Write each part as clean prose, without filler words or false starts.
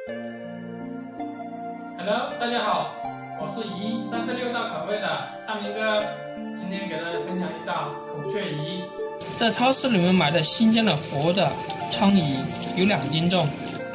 Hello， 大家好，我是鱼36道口味的大明哥，今天给大家分享一道孔雀鱼。在超市里面买的新鲜的活的鲳鱼有2斤重。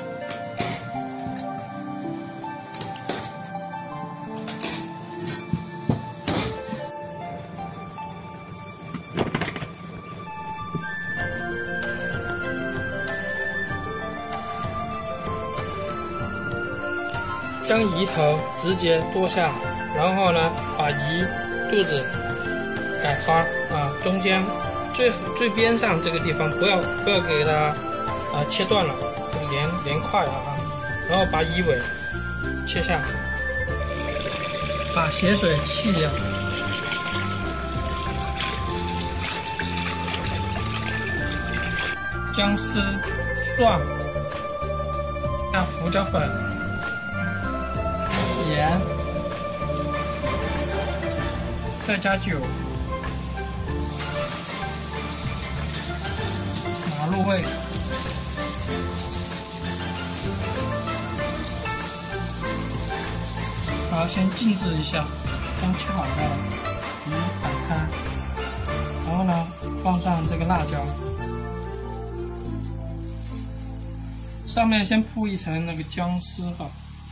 将鱼头直接剁下，然后呢，把鱼肚子改花中间最边上这个地方不要给它切断了，连块了然后把鱼尾切下，把血水去掉，姜丝、蒜、加胡椒粉。盐，再加酒，码入味，好，先静置一下，将切好的鱼摆开，然后呢，放上这个辣椒，上面先铺一层那个姜丝吧。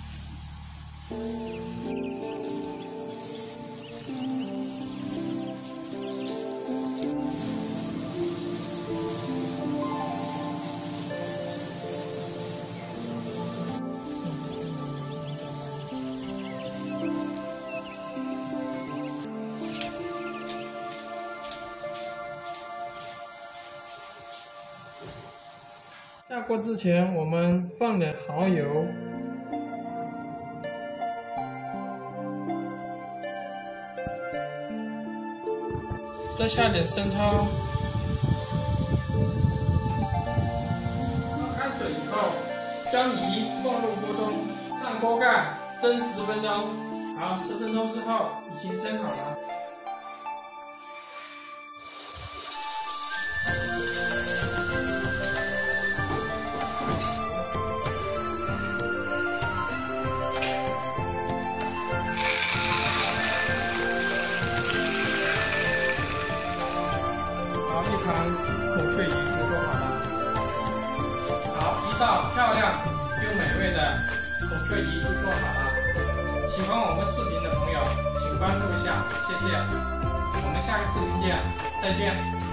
下锅之前，我们放点蚝油，再下点生抽。烧开水以后，将鱼放入锅中，上锅盖蒸10分钟。好，10分钟之后已经蒸好了。一盘孔雀鱼就做好了。好，一道漂亮又美味的孔雀鱼就做好了。喜欢我们视频的朋友，请关注一下，谢谢。我们下个视频见，再见。